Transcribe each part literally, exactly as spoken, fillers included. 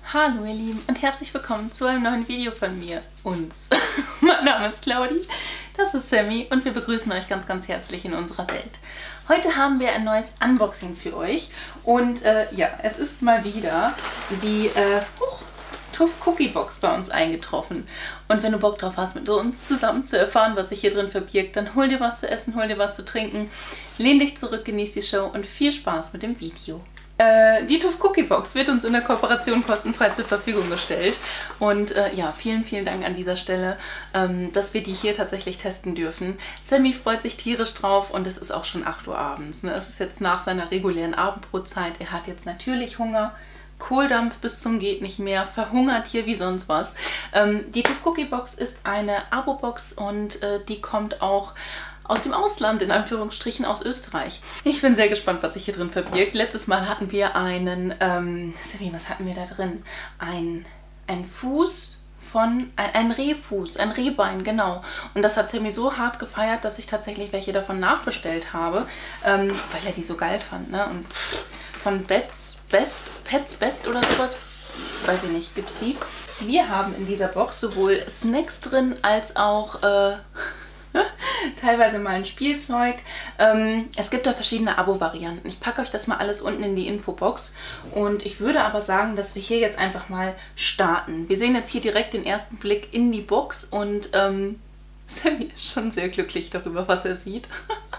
Hallo ihr Lieben und herzlich willkommen zu einem neuen Video von mir, uns. Mein Name ist Claudi, das ist Sammy und wir begrüßen euch ganz ganz herzlich in unserer Welt. Heute haben wir ein neues Unboxing für euch und äh, ja, es ist mal wieder die äh, huch, Tuff Cookie Box bei uns eingetroffen. Und wenn du Bock drauf hast, mit uns zusammen zu erfahren, was sich hier drin verbirgt, dann hol dir was zu essen, hol dir was zu trinken, lehn dich zurück, genieß die Show und viel Spaß mit dem Video. Äh, die Tuff Cookie Box wird uns in der Kooperation kostenfrei zur Verfügung gestellt. Und äh, ja, vielen, vielen Dank an dieser Stelle, ähm, dass wir die hier tatsächlich testen dürfen. Sammy freut sich tierisch drauf und es ist auch schon acht Uhr abends. Ne? Es ist jetzt nach seiner regulären Abendbrotzeit. Er hat jetzt natürlich Hunger. Kohldampf bis zum geht nicht mehr, verhungert hier wie sonst was. Ähm, die Tuff Cookie Box ist eine Abo-Box und äh, die kommt auch aus dem Ausland, in Anführungsstrichen aus Österreich. Ich bin sehr gespannt, was sich hier drin verbirgt. Letztes Mal hatten wir einen, ähm, Sammy, was hatten wir da drin? Ein, ein Fuß von, ein, ein Rehfuß, ein Rehbein, genau. Und das hat Sammy so hart gefeiert, dass ich tatsächlich welche davon nachbestellt habe, ähm, weil er die so geil fand, ne? Und von Pets Best, Pets Best oder sowas, weiß ich nicht, gibt's die? Wir haben in dieser Box sowohl Snacks drin, als auch äh, teilweise mal ein Spielzeug. Ähm, es gibt da verschiedene Abo-Varianten. Ich packe euch das mal alles unten in die Infobox. Und ich würde aber sagen, dass wir hier jetzt einfach mal starten. Wir sehen jetzt hier direkt den ersten Blick in die Box und ähm, Sammy ist schon sehr glücklich darüber, was er sieht.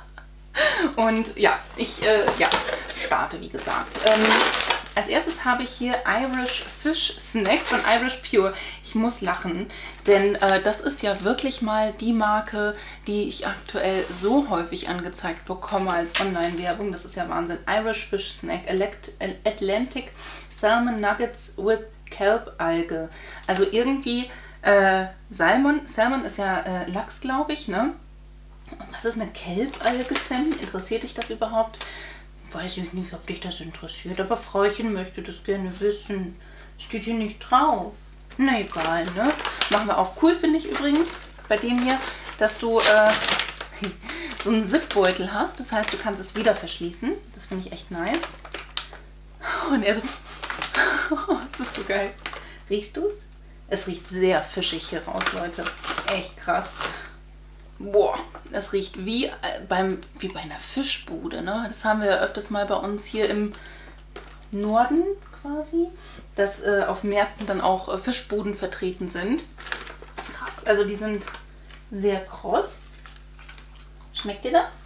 Und ja, ich äh, ja, starte, wie gesagt. Ähm, als erstes habe ich hier Irish Fish Snack von Irish Pure. Ich muss lachen, denn äh, das ist ja wirklich mal die Marke, die ich aktuell so häufig angezeigt bekomme als Online-Werbung. Das ist ja Wahnsinn. Irish Fish Snack Atlantic Salmon Nuggets with Kelp Alge. Also irgendwie äh, Salmon, Salmon ist ja äh, Lachs, glaube ich, ne? Was ist eine Kelbalge, Sammy? Interessiert dich das überhaupt? Weiß ich nicht, ob dich das interessiert, aber Frauchen möchte das gerne wissen. Steht hier nicht drauf. Na egal, ne? Machen wir auf. Cool finde ich übrigens bei dem hier, dass du äh, so einen Zipbeutel hast. Das heißt, du kannst es wieder verschließen. Das finde ich echt nice. Und er so... Das ist so geil. Riechst du es? Es riecht sehr fischig hier raus, Leute. Echt krass. Boah, das riecht wie, äh, beim, wie bei einer Fischbude, ne? Das haben wir ja öfters mal bei uns hier im Norden quasi, dass äh, auf Märkten dann auch äh, Fischbuden vertreten sind. Krass, also die sind sehr kross. Schmeckt dir das?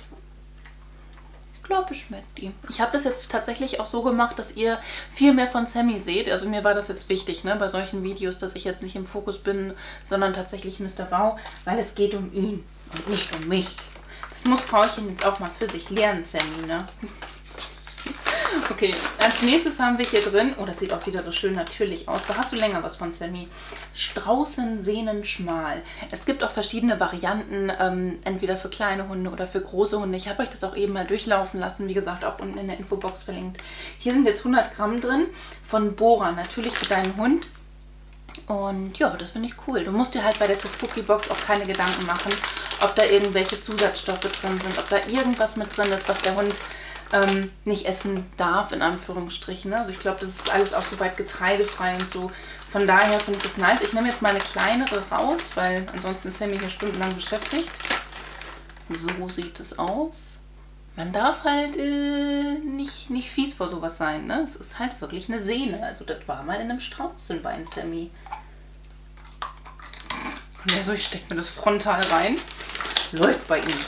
Ich glaube, es schmeckt die. Ich habe das jetzt tatsächlich auch so gemacht, dass ihr viel mehr von Sammy seht. Also mir war das jetzt wichtig, ne, bei solchen Videos, dass ich jetzt nicht im Fokus bin, sondern tatsächlich Mister Bau, weil es geht um ihn und nicht um mich. Das muss Frauchen jetzt auch mal für sich lernen, Sammy, ne? Okay, als nächstes haben wir hier drin, oh, das sieht auch wieder so schön natürlich aus, da hast du länger was von Sammy, Straußensehnenschmal. Es gibt auch verschiedene Varianten, ähm, entweder für kleine Hunde oder für große Hunde. Ich habe euch das auch eben mal durchlaufen lassen, wie gesagt, auch unten in der Infobox verlinkt. Hier sind jetzt hundert Gramm drin von Bora, natürlich für deinen Hund. Und ja, das finde ich cool. Du musst dir halt bei der Tuff Cookie Box auch keine Gedanken machen, ob da irgendwelche Zusatzstoffe drin sind, ob da irgendwas mit drin ist, was der Hund ähm, nicht essen darf, in Anführungsstrichen. Also ich glaube, das ist alles auch soweit getreidefrei und so. Von daher finde ich das nice. Ich nehme jetzt mal eine kleinere raus, weil ansonsten ist Sammy hier stundenlang beschäftigt. So sieht es aus. Man darf halt äh, nicht, nicht fies vor sowas sein, ne? Es ist halt wirklich eine Sehne. Also das war mal in einem Straußenbein, Sammy. Ja, so, ich stecke mir das frontal rein. Läuft bei ihm.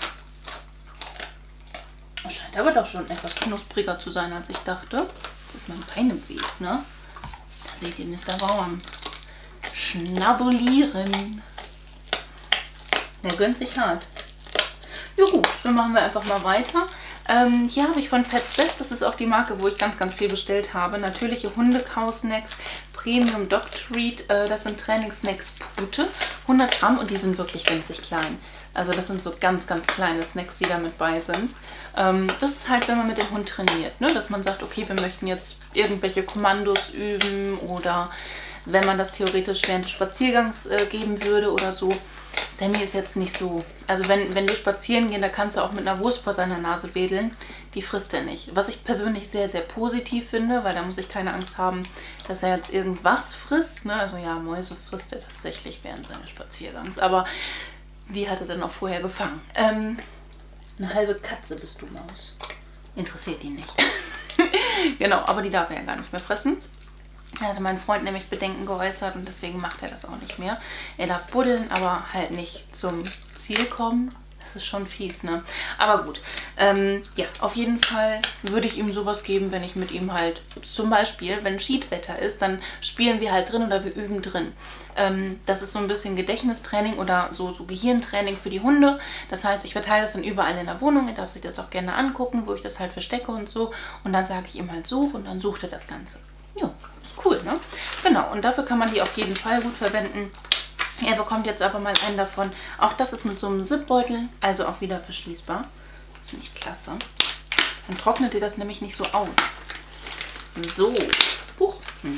Scheint aber doch schon etwas knuspriger zu sein, als ich dachte. Das ist mein Bein im Weg, ne? Da seht ihr Mister Baum. Schnabulieren. Der gönnt sich hart. Ja gut, dann machen wir einfach mal weiter. Ähm, hier habe ich von Pets Best, das ist auch die Marke, wo ich ganz, ganz viel bestellt habe. Natürliche Hundekau-Snacks, Premium Dog Treat, äh, das sind Trainingssnacks Pute. hundert Gramm und die sind wirklich winzig klein. Also das sind so ganz, ganz kleine Snacks, die da mit bei sind. Ähm, das ist halt, wenn man mit dem Hund trainiert, ne? Dass man sagt, okay, wir möchten jetzt irgendwelche Kommandos üben oder wenn man das theoretisch während des Spaziergangs äh, geben würde oder so. Sammy ist jetzt nicht so. Also wenn, wenn wir spazieren gehen, da kannst du auch mit einer Wurst vor seiner Nase wedeln. Die frisst er nicht. Was ich persönlich sehr, sehr positiv finde, weil da muss ich keine Angst haben, dass er jetzt irgendwas frisst. Ne? Also ja, Mäuse frisst er tatsächlich während seines Spaziergangs. Aber die hat er dann auch vorher gefangen. Ähm, eine halbe Katze bist du, Maus. Interessiert ihn nicht. Genau, aber die darf er ja gar nicht mehr fressen. Da hatte mein Freund nämlich Bedenken geäußert und deswegen macht er das auch nicht mehr. Er darf buddeln, aber halt nicht zum Ziel kommen. Das ist schon fies, ne? Aber gut. Ähm, ja, auf jeden Fall würde ich ihm sowas geben, wenn ich mit ihm halt, zum Beispiel, wenn Schiedwetter ist, dann spielen wir halt drin oder wir üben drin. Ähm, das ist so ein bisschen Gedächtnistraining oder so, so Gehirntraining für die Hunde. Das heißt, ich verteile das dann überall in der Wohnung. Er darf sich das auch gerne angucken, wo ich das halt verstecke und so. Und dann sage ich ihm halt, such und dann sucht er das Ganze. Ja, ist cool, ne? Genau, und dafür kann man die auf jeden Fall gut verwenden. Er bekommt jetzt aber mal einen davon. Auch das ist mit so einem Zipbeutel, also auch wieder verschließbar. Finde ich klasse. Dann trocknet ihr das nämlich nicht so aus. So. Huch. Hm.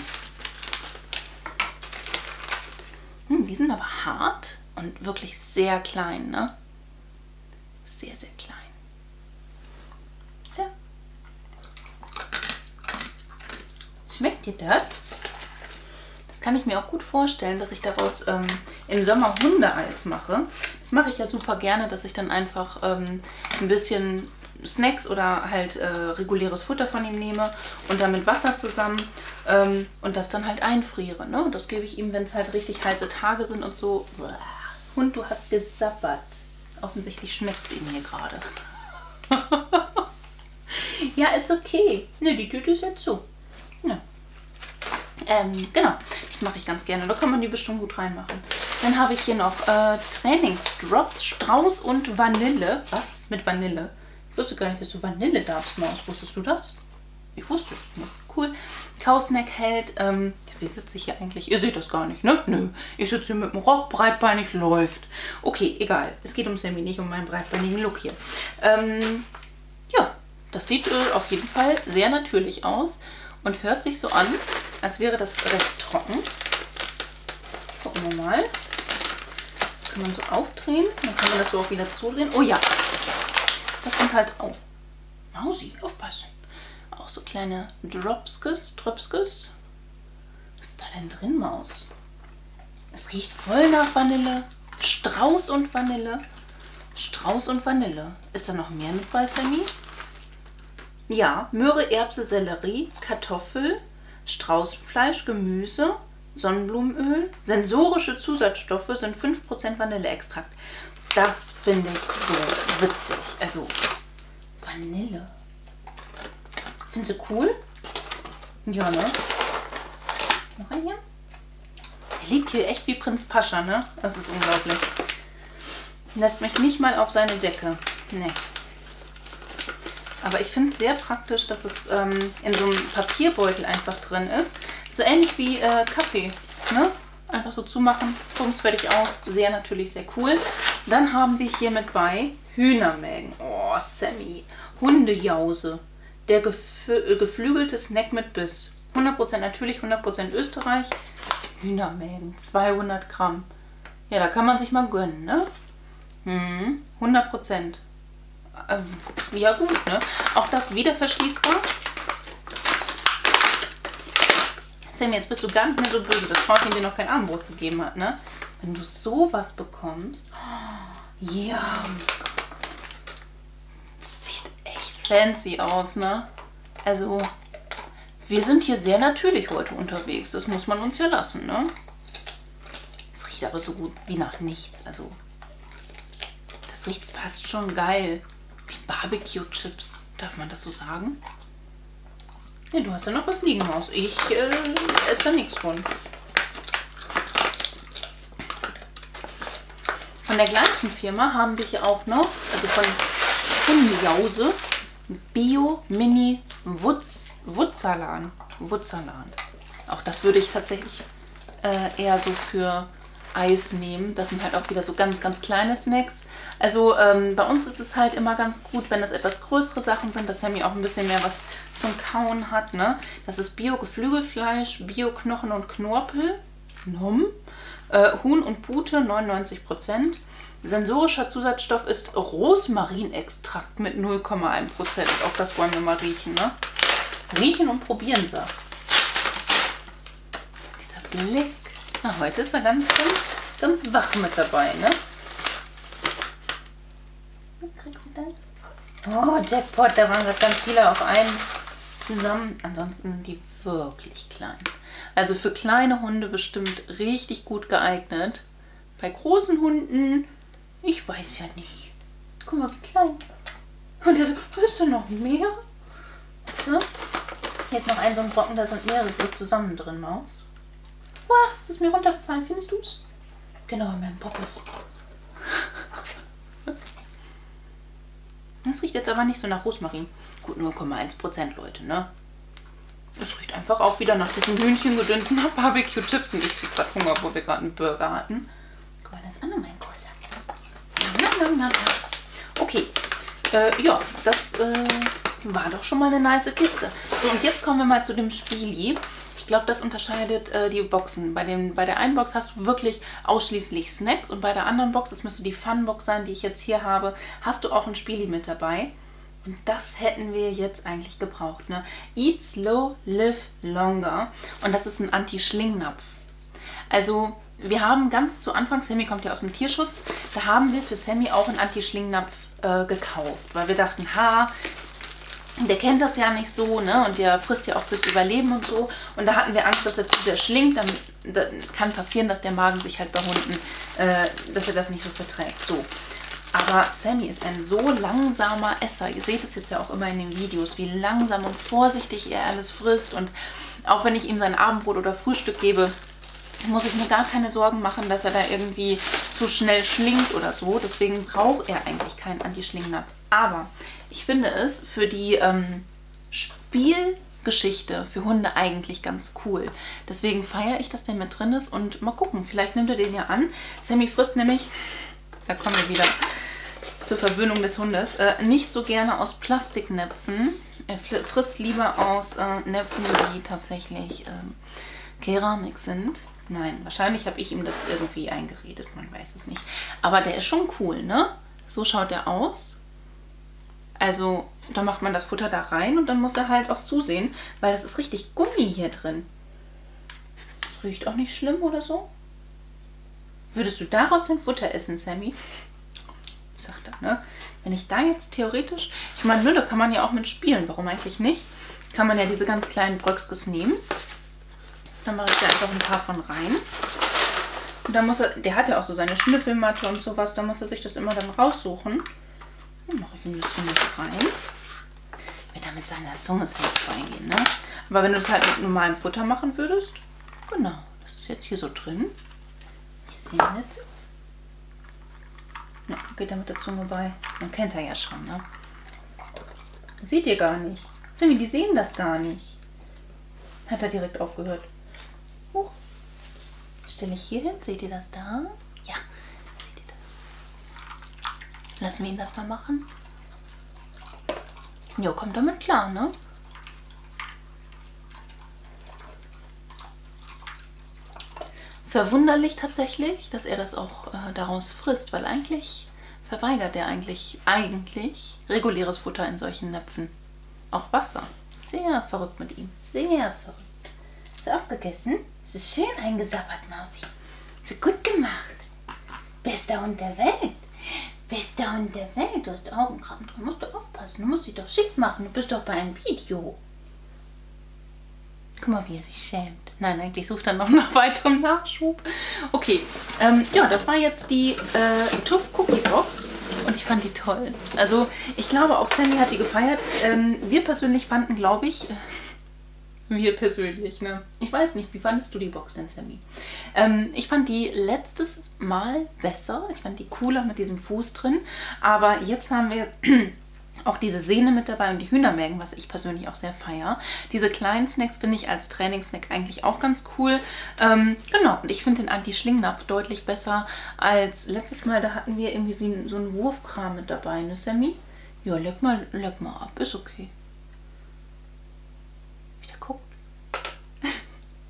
Hm, die sind aber hart und wirklich sehr klein, ne? Sehr, sehr klein. Ja. Schmeckt dir das? Das kann ich mir auch gut vorstellen, dass ich daraus ähm, im Sommer Hundeeis mache. Das mache ich ja super gerne, dass ich dann einfach ähm, ein bisschen Snacks oder halt äh, reguläres Futter von ihm nehme und dann mit Wasser zusammen ähm, und das dann halt einfriere. Ne? Und das gebe ich ihm, wenn es halt richtig heiße Tage sind und so. Hund, du hast gesabbert. Offensichtlich schmeckt es ihm hier gerade. Ja, ist okay. Ne, die Tüte ist jetzt so. Ja. Ähm, genau, das mache ich ganz gerne. Da kann man die bestimmt gut reinmachen. Dann habe ich hier noch äh, Trainingsdrops, Strauß und Vanille. Was? Mit Vanille? Ich wusste gar nicht, dass du Vanille darfst, Maus. Wusstest du das? Ich wusste es nicht. Cool. Kausnack hält. Ähm, wie sitze ich hier eigentlich? Ihr seht das gar nicht, ne? Nö. Ich sitze hier mit dem Rock, breitbeinig, läuft. Okay, egal. Es geht um Sammy, nicht um meinen breitbeinigen Look hier. Ähm, ja, das sieht äh, auf jeden Fall sehr natürlich aus. Und hört sich so an, als wäre das recht trocken. Gucken wir mal. Das kann man so aufdrehen. Dann kann man das so auch wieder zudrehen. Oh ja. Das sind halt... Oh. Mausi, aufpassen. Auch so kleine Dropskes, Tröpskes. Was ist da denn drin, Maus? Es riecht voll nach Vanille. Strauß und Vanille. Strauß und Vanille. Ist da noch mehr mit bei, Sammy? Ja, Möhre, Erbse, Sellerie, Kartoffel, Straußenfleisch, Gemüse, Sonnenblumenöl. Sensorische Zusatzstoffe sind fünf Prozent Vanilleextrakt. Das finde ich so witzig. Also, Vanille. Findest du cool? Ja, ne? Noch ein hier? Er liegt hier echt wie Prinz Pascha, ne? Das ist unglaublich. Lässt mich nicht mal auf seine Decke. Nee. Aber ich finde es sehr praktisch, dass es ähm, in so einem Papierbeutel einfach drin ist. So ähnlich wie äh, Kaffee. Ne? Einfach so zumachen, bums, fertig aus. Sehr natürlich, sehr cool. Dann haben wir hier mit bei Hühnermägen. Oh, Sammy. Hundejause. Der gefü geflügelte Snack mit Biss. hundert Prozent natürlich, hundert Prozent Österreich. Hühnermägen, zweihundert Gramm. Ja, da kann man sich mal gönnen, ne? Hm, hundert Prozent. Ähm, ja gut, ne? Auch das wieder verschließbar. Sam, jetzt bist du gar nicht mehr so böse, dass Frauchen dir noch kein Abendbrot gegeben hat, ne? Wenn du sowas bekommst. Ja. Das sieht echt fancy aus, ne? Also, wir sind hier sehr natürlich heute unterwegs. Das muss man uns ja lassen, ne? Es riecht aber so gut wie nach nichts. Also, das riecht fast schon geil. Wie Barbecue-Chips. Darf man das so sagen? Ja, du hast ja noch was liegen, Maus. Ich äh, esse da nichts von. Von der gleichen Firma haben wir hier auch noch, also von Hundejause, Bio Mini Wutz, Wutzalan. Wutzalan. Auch das würde ich tatsächlich äh, eher so für Eis nehmen. Das sind halt auch wieder so ganz, ganz kleine Snacks. Also ähm, bei uns ist es halt immer ganz gut, wenn das etwas größere Sachen sind, dass Sammy auch ein bisschen mehr was zum Kauen hat. Ne? Das ist Bio-Geflügelfleisch, Bio-Knochen und Knorpel. Nom. Äh, Huhn und Pute neunundneunzig Prozent. Sensorischer Zusatzstoff ist Rosmarinextrakt mit null Komma eins Prozent. Auch das wollen wir mal riechen, ne? Riechen und probieren, sagt. Dieser Blick. Na, heute ist er ganz, ganz, ganz wach mit dabei, ne? Was kriegst du denn? Oh, Jackpot, da waren gerade ganz viele auf einen zusammen. Ansonsten sind die wirklich klein. Also für kleine Hunde bestimmt richtig gut geeignet. Bei großen Hunden, ich weiß ja nicht. Guck mal, wie klein. Und der so, ist da noch mehr? So. Hier ist noch ein so ein Brocken, da sind mehrere zusammen drin, Maus. Wow, es ist mir runtergefallen, findest du es? Genau, in meinem Poppes. Das riecht jetzt aber nicht so nach Rosmarin. Gut, null Komma eins Prozent, Leute, ne? Das riecht einfach auch wieder nach diesem Hühnchengedöns, nach Barbecue-Chips. Und ich krieg gerade Hunger, wo wir gerade einen Burger hatten. Guck mal, das war noch mein großer. Na, na, na, na. Okay, äh, ja, das äh, war doch schon mal eine nice Kiste. So, und jetzt kommen wir mal zu dem Spieli. Ich glaube, das unterscheidet äh, die Boxen. Bei, dem, bei der einen Box hast du wirklich ausschließlich Snacks und bei der anderen Box, das müsste die Fun-Box sein, die ich jetzt hier habe, hast du auch ein Spieli mit dabei. Und das hätten wir jetzt eigentlich gebraucht, ne? Eat Slow, Live Longer. Und das ist ein Anti-Schlingnapf. Also wir haben ganz zu Anfang, Sammy kommt ja aus dem Tierschutz, da haben wir für Sammy auch einen Anti-Schlingnapf äh, gekauft. Weil wir dachten, ha, der kennt das ja nicht so, ne? Und der frisst ja auch fürs Überleben und so. Und da hatten wir Angst, dass er zu sehr schlingt. Dann, dann kann passieren, dass der Magen sich halt bei Hunden, äh, dass er das nicht so verträgt. So. Aber Sammy ist ein so langsamer Esser. Ihr seht es jetzt ja auch immer in den Videos, wie langsam und vorsichtig er alles frisst. Und auch wenn ich ihm sein Abendbrot oder Frühstück gebe, muss ich mir gar keine Sorgen machen, dass er da irgendwie zu schnell schlingt oder so. Deswegen braucht er eigentlich keinen Anti-Schlingnapf. Aber ich finde es für die ähm, Spielgeschichte für Hunde eigentlich ganz cool. Deswegen feiere ich, dass der mit drin ist. Und mal gucken, vielleicht nimmt er den ja an. Sammy frisst nämlich, da kommen wir wieder zur Verwöhnung des Hundes, äh, nicht so gerne aus Plastiknäpfen. Er frisst lieber aus äh, Näpfen, die tatsächlich äh, Keramik sind. Nein, wahrscheinlich habe ich ihm das irgendwie eingeredet, man weiß es nicht. Aber der ist schon cool, ne? So schaut er aus. Also, da macht man das Futter da rein und dann muss er halt auch zusehen, weil das ist richtig Gummi hier drin. Das riecht auch nicht schlimm oder so. Würdest du daraus dein Futter essen, Sammy? Sagt er, ne? Wenn ich da jetzt theoretisch... Ich meine, ne, da kann man ja auch mit spielen. Warum eigentlich nicht? Kann man ja diese ganz kleinen Bröckskes nehmen. Dann mache ich da einfach ein paar von rein. Und dann muss er... Der hat ja auch so seine Schnüffelmatte und sowas. Da muss er sich das immer dann raussuchen. Dann mache ich ihm das hier mit rein. Wird da mit seiner Zunge selbst reingehen, ne? Aber wenn du das halt mit normalem Futter machen würdest... Genau, das ist jetzt hier so drin. Hier sehen wir jetzt... Ja, geht er mit der Zunge bei. Man kennt er ja schon, ne? Seht ihr gar nicht. Sammy, die sehen das gar nicht. Hat er direkt aufgehört. Huch. Stelle ich hier hin. Seht ihr das da? Ja. Seht ihr das? Lassen wir ihn das mal machen. Jo, kommt damit klar, ne? Verwunderlich tatsächlich, dass er das auch äh, daraus frisst, weil eigentlich verweigert er eigentlich, eigentlich reguläres Futter in solchen Näpfen. Auch Wasser. Sehr verrückt mit ihm. Sehr verrückt. Hast du aufgegessen? Es ist schön eingesabbert, Mausi. So gut gemacht. Bester Hund der Welt. Bester Hund der Welt. Du hast Augenkrampf. Du musst doch aufpassen. Du musst dich doch schick machen. Du bist doch bei einem Video. Guck mal, wie er sich schämt. Nein, eigentlich sucht er noch nach weiterem Nachschub. Okay, ähm, ja, das war jetzt die äh, Tuff Cookie Box und ich fand die toll. Also, ich glaube, auch Sammy hat die gefeiert. Ähm, wir persönlich fanden, glaube ich, äh, wir persönlich, ne? Ich weiß nicht, wie fandest du die Box denn, Sammy? Ähm, ich fand die letztes Mal besser. Ich fand die cooler mit diesem Fuß drin. Aber jetzt haben wir... auch diese Sehne mit dabei und die Hühnermägen, was ich persönlich auch sehr feiere. Diese kleinen Snacks finde ich als Trainingssnack eigentlich auch ganz cool. Ähm, genau, und ich finde den Anti-Schlingnapf deutlich besser als letztes Mal. Da hatten wir irgendwie so, so einen Wurfkram mit dabei, ne, Sammy? Ja, leck mal, leck mal ab, ist okay. Wie der guckt.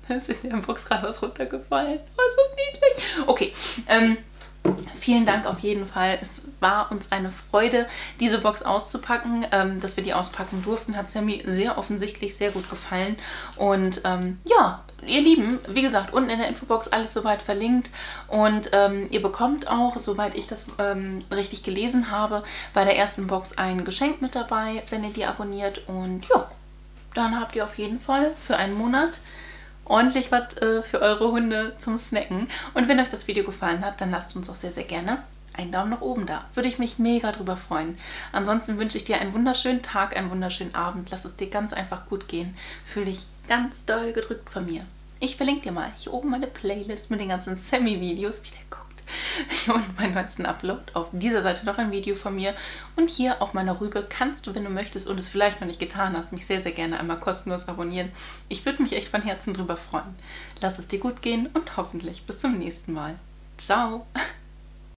Da ist in der Box gerade was runtergefallen. Oh, ist das niedlich. Okay, ähm, vielen Dank auf jeden Fall. Es war uns eine Freude, diese Box auszupacken. Ähm, dass wir die auspacken durften, hat Sammy sehr offensichtlich sehr gut gefallen. Und ähm, ja, ihr Lieben, wie gesagt, unten in der Infobox alles soweit verlinkt. Und ähm, ihr bekommt auch, soweit ich das ähm, richtig gelesen habe, bei der ersten Box ein Geschenk mit dabei, wenn ihr die abonniert. Und ja, dann habt ihr auf jeden Fall für einen Monat ordentlich was äh, für eure Hunde zum Snacken. Und wenn euch das Video gefallen hat, dann lasst uns auch sehr, sehr gerne einen Daumen nach oben da. Würde ich mich mega drüber freuen. Ansonsten wünsche ich dir einen wunderschönen Tag, einen wunderschönen Abend. Lass es dir ganz einfach gut gehen. Fühl dich ganz doll gedrückt von mir. Ich verlinke dir mal hier oben meine Playlist mit den ganzen Sammy-Videos, wie der guckt. Hier unten meinen neuesten Upload. Auf dieser Seite noch ein Video von mir. Und hier auf meiner Rübe kannst du, wenn du möchtest und es vielleicht noch nicht getan hast, mich sehr, sehr gerne einmal kostenlos abonnieren. Ich würde mich echt von Herzen drüber freuen. Lass es dir gut gehen und hoffentlich bis zum nächsten Mal. Ciao!